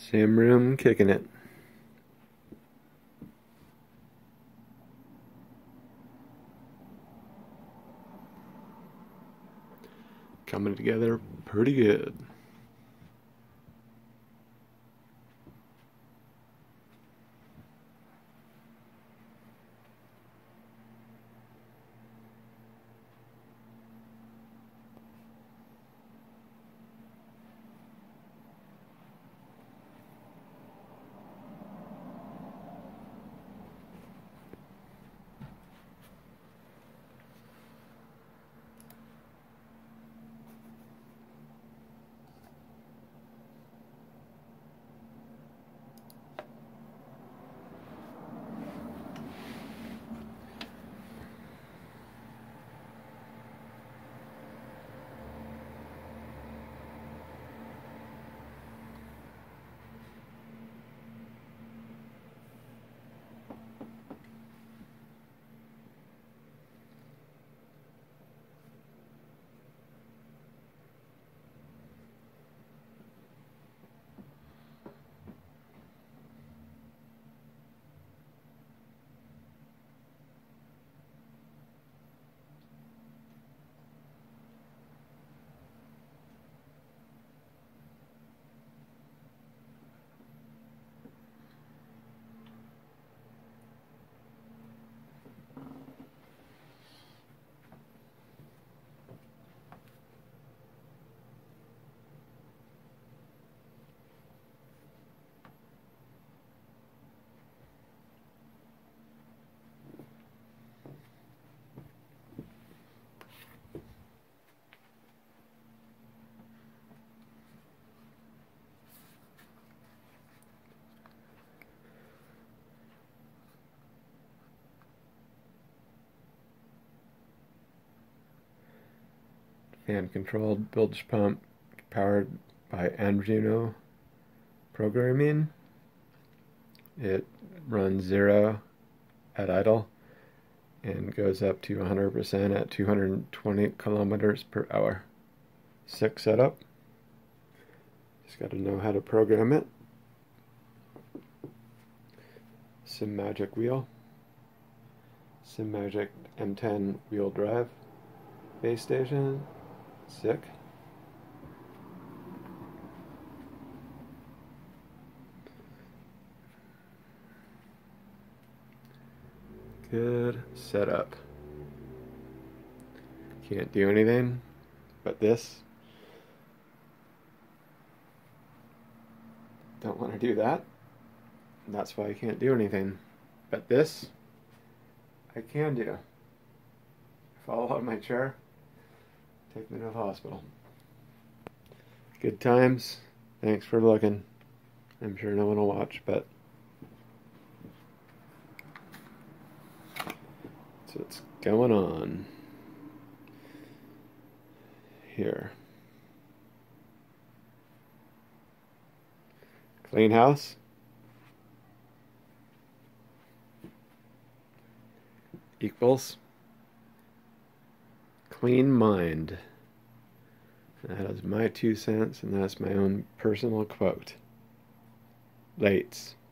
Same room, kicking it. Coming together pretty good. Fan-controlled bilge pump powered by ARDUINO programming. It runs 0 at idle and goes up to 100% at 220 kilometers per hour. Sick setup. Just got to know how to program it. SimMagic wheel. SimMagic M10 wheel drive. Base station. Sick. Good setup. Can't do anything but this. Don't want to do that. That's why I can't do anything. But this, I can do. Fall out of my chair. Take me to the hospital. Good times. Thanks for looking. I'm sure no one will watch, but that's what's going on here. Clean house. Equals clean mind. That is my 2 cents, and that's my own personal quote. Lates.